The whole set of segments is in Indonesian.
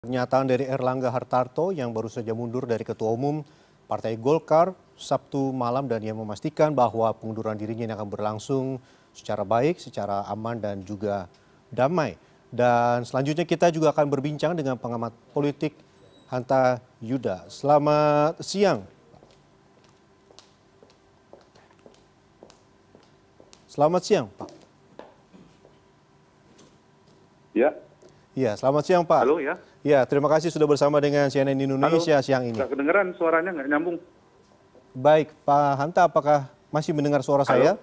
Pernyataan dari Erlangga Hartarto yang baru saja mundur dari Ketua Umum Partai Golkar Sabtu malam dan ia memastikan bahwa pengunduran dirinya ini akan berlangsung secara baik, secara aman dan juga damai. Dan selanjutnya kita juga akan berbincang dengan pengamat politik Hanta Yuda. Selamat siang. Selamat siang, Pak. Ya. Iya, selamat siang, Pak. Halo ya. Ya, terima kasih sudah bersama dengan CNN Indonesia Halo. siang ini. Nggak kedengeran suaranya, nggak nyambung. Baik, Pak Hanta, apakah masih mendengar suara saya?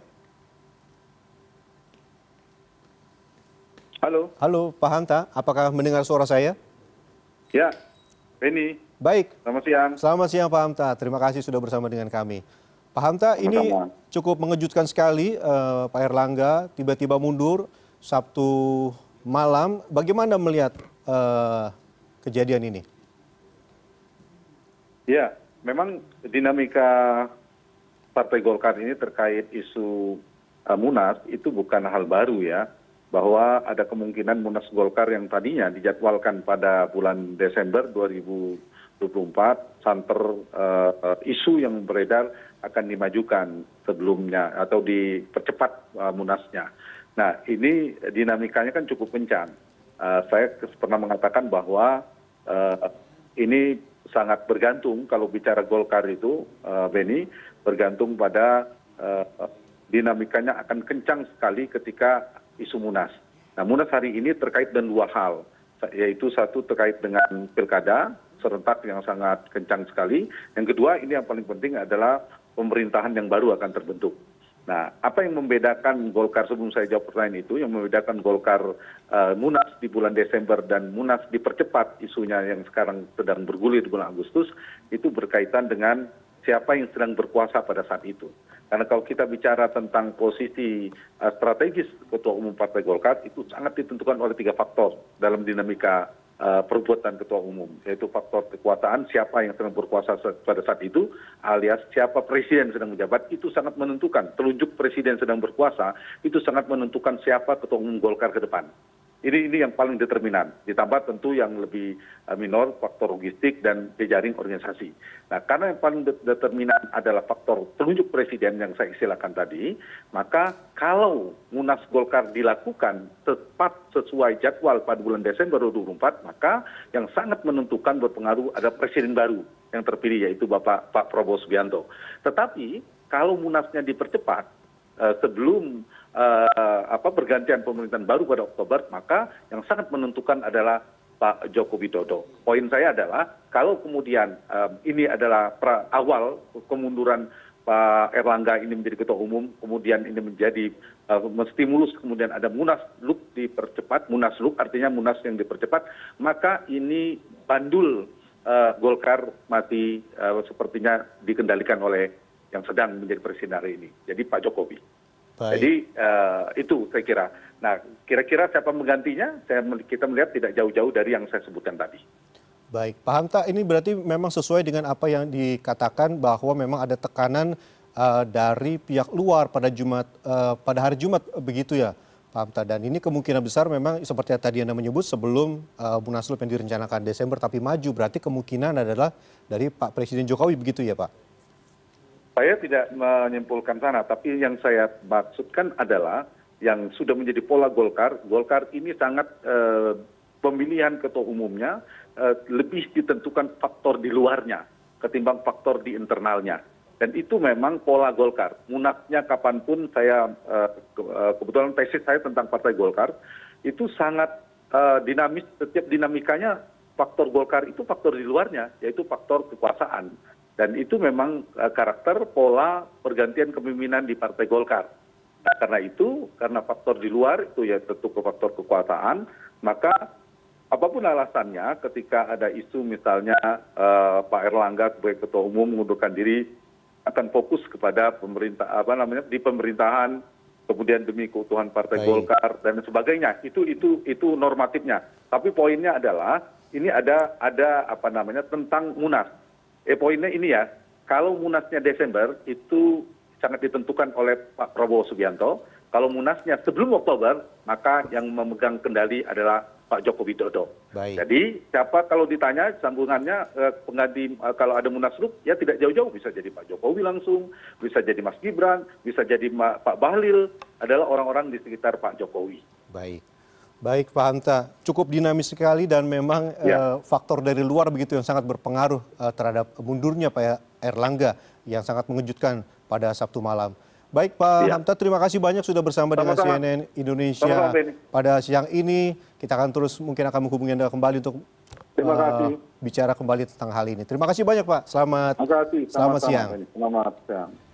Halo. Halo, Pak Hanta, apakah mendengar suara saya? Ya, Benny. Baik. Selamat siang. Selamat siang, Pak Hanta. Terima kasih sudah bersama dengan kami. Pak Hanta, ini cukup mengejutkan sekali Pak Erlangga tiba-tiba mundur Sabtu malam. Bagaimana melihat kejadian ini? Ya, memang dinamika Partai Golkar ini terkait isu Munas itu bukan hal baru ya. Bahwa ada kemungkinan Munas Golkar yang tadinya dijadwalkan pada bulan Desember 2024, santer isu yang beredar akan dimajukan sebelumnya atau dipercepat Munasnya. Nah, ini dinamikanya kan cukup kencang. Saya pernah mengatakan bahwa ini sangat bergantung kalau bicara Golkar itu, Benny, bergantung pada dinamikanya akan kencang sekali ketika isu Munas. Nah, Munas hari ini terkait dengan dua hal, yaitu satu terkait dengan pilkada serentak yang sangat kencang sekali. Yang kedua, ini yang paling penting adalah pemerintahan yang baru akan terbentuk. Nah, apa yang membedakan Golkar sebelum saya jawab pertanyaan itu, yang membedakan Golkar Munas di bulan Desember dan Munas dipercepat isunya yang sekarang sedang bergulir di bulan Agustus, itu berkaitan dengan siapa yang sedang berkuasa pada saat itu. Karena kalau kita bicara tentang posisi strategis Ketua Umum Partai Golkar, itu sangat ditentukan oleh tiga faktor dalam dinamika perbuatan Ketua Umum, yaitu faktor kekuasaan, siapa yang sedang berkuasa pada saat itu, alias siapa presiden sedang menjabat, itu sangat menentukan. Telunjuk presiden sedang berkuasa, itu sangat menentukan siapa Ketua Umum Golkar ke depan. Ini yang paling determinan, ditambah tentu yang lebih minor, faktor logistik dan jejaring organisasi. Nah, karena yang paling determinan adalah faktor telunjuk presiden yang saya istilahkan tadi, maka kalau Munas Golkar dilakukan tepat sesuai jadwal pada bulan Desember 2024, maka yang sangat menentukan berpengaruh ada presiden baru yang terpilih, yaitu Pak Prabowo Subianto. Tetapi kalau Munasnya dipercepat sebelum pergantian pemerintahan baru pada Oktober, maka yang sangat menentukan adalah Pak Joko Widodo. Poin saya adalah kalau kemudian ini adalah awal kemunduran Pak Erlangga ini menjadi Ketua Umum, kemudian ini menjadi menstimulus, kemudian ada Munaslup dipercepat, Munaslup artinya Munas yang dipercepat, maka ini bandul Golkar mati sepertinya dikendalikan oleh yang sedang menjadi presiden hari ini, jadi Pak Jokowi. Baik. Jadi itu saya kira. Nah, kira-kira siapa menggantinya? Kita melihat tidak jauh-jauh dari yang saya sebutkan tadi. Baik, Pak Hanta, ini berarti memang sesuai dengan apa yang dikatakan bahwa memang ada tekanan dari pihak luar pada hari Jumat begitu ya, Pak Hanta. Dan ini kemungkinan besar memang seperti yang tadi Anda menyebut sebelum Munaslup yang direncanakan Desember tapi maju, berarti kemungkinan adalah dari Pak Presiden Jokowi begitu ya, Pak? Saya tidak menyimpulkan sana, tapi yang saya maksudkan adalah yang sudah menjadi pola Golkar ini sangat pemilihan ketua umumnya lebih ditentukan faktor di luarnya ketimbang faktor di internalnya. Dan itu memang pola Golkar. Munasnya kapanpun saya, kebetulan tesis saya tentang Partai Golkar, itu sangat dinamis, setiap dinamikanya faktor Golkar itu faktor di luarnya, yaitu faktor kekuasaan. Dan itu memang karakter pola pergantian kepemimpinan di Partai Golkar. Nah, karena itu, karena faktor di luar itu ya tentu faktor kekuasaan, maka apapun alasannya ketika ada isu misalnya Pak Erlangga sebagai Ketua Umum mengundurkan diri akan fokus kepada pemerintah di pemerintahan, kemudian demi keutuhan Partai Golkar dan sebagainya. Itu normatifnya. Tapi poinnya adalah ini ada tentang Munas. Poinnya ini ya, kalau Munasnya Desember itu sangat ditentukan oleh Pak Prabowo Subianto. Kalau Munasnya sebelum Oktober, maka yang memegang kendali adalah Pak Joko Widodo. Baik. Jadi siapa kalau ditanya sambungannya pengganti kalau ada Munaslup ya tidak jauh-jauh, bisa jadi Pak Jokowi langsung, bisa jadi Mas Gibran, bisa jadi Pak Bahlil, adalah orang-orang di sekitar Pak Jokowi. Baik. Baik Pak Hamta, cukup dinamis sekali dan memang faktor dari luar begitu yang sangat berpengaruh terhadap mundurnya Pak Erlangga yang sangat mengejutkan pada Sabtu malam. Baik Pak Hamta, terima kasih banyak sudah bersama dengan CNN Indonesia pada siang ini. Kita akan terus mungkin akan menghubungi Anda kembali untuk bicara kembali tentang hal ini. Terima kasih banyak Pak. Selamat siang. Selamat siang.